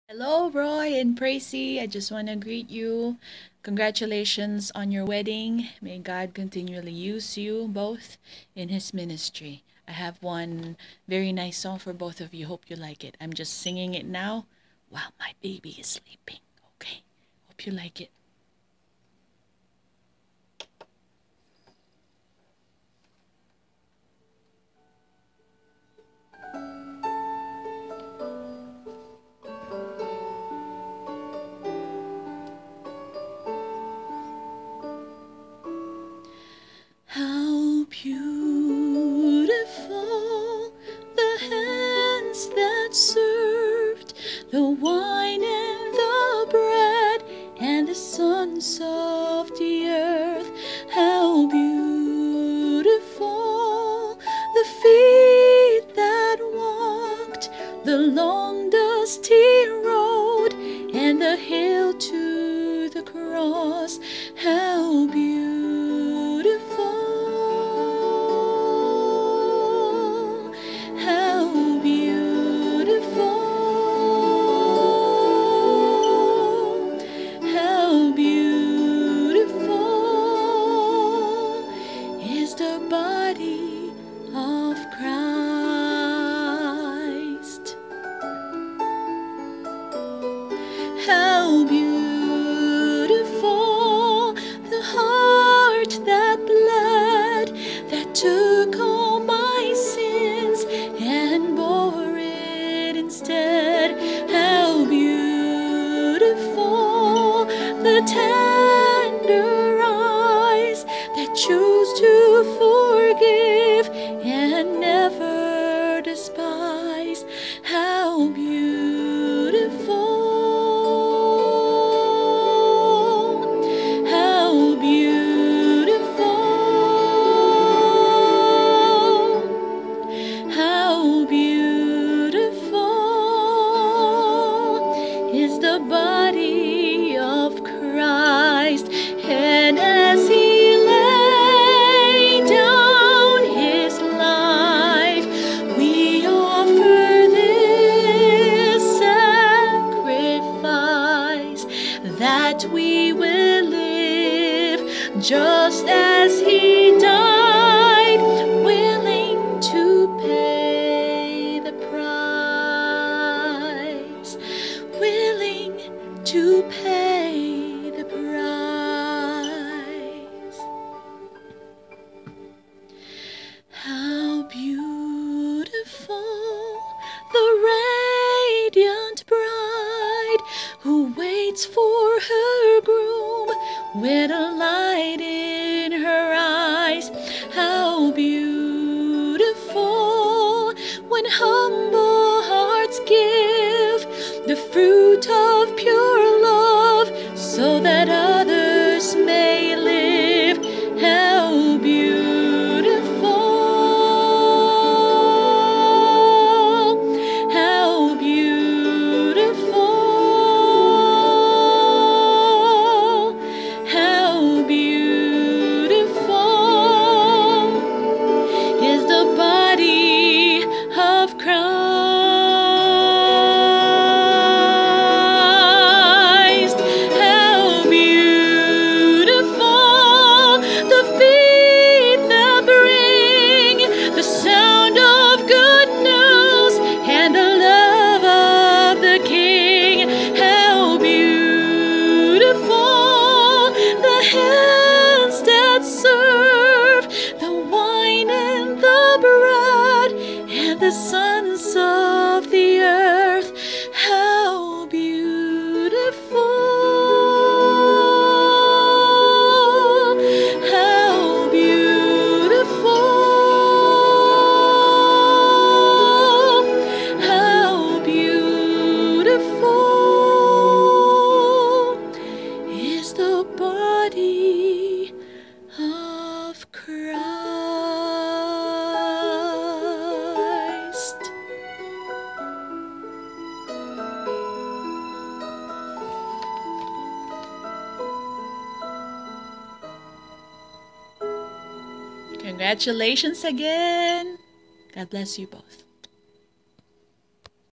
Hello, Roy and Praysie. I just want to greet you. Congratulations on your wedding. May God continually use you both in His ministry. I have one very nice song for both of you. Hope you like it. I'm just singing it now while my baby is sleeping. Okay? Hope you like it. How beautiful the hands that served the wine and the bread and the sons of the earth. How beautiful the feet that walked the long dusty road and the hill to the cross. How beautiful, how beautiful, how beautiful is the body of Christ. How beautiful the heart that bled, that took all my sins and bore it instead. How beautiful the tender eyes that choose to forgive and never despise. How beautiful, how beautiful, how beautiful is the body of Christ. And as He laid down His life, we offer this sacrifice, that we will live just as He died, willing to pay the price, willing to pay the price. How beautiful the radiant bride who waits for her groom with a light in her eyes. How beautiful when humble hearts give the fruit of pure love so that others may live. How beautiful, how beautiful, how beautiful is the body of Christ. How beautiful the feet that bring the sound of good news and the love of the King. How beautiful the hands that serve the wine and the bread and the sons of the earth. How beautiful, how beautiful, how beautiful is the body of Christ. Congratulations again. God bless you both.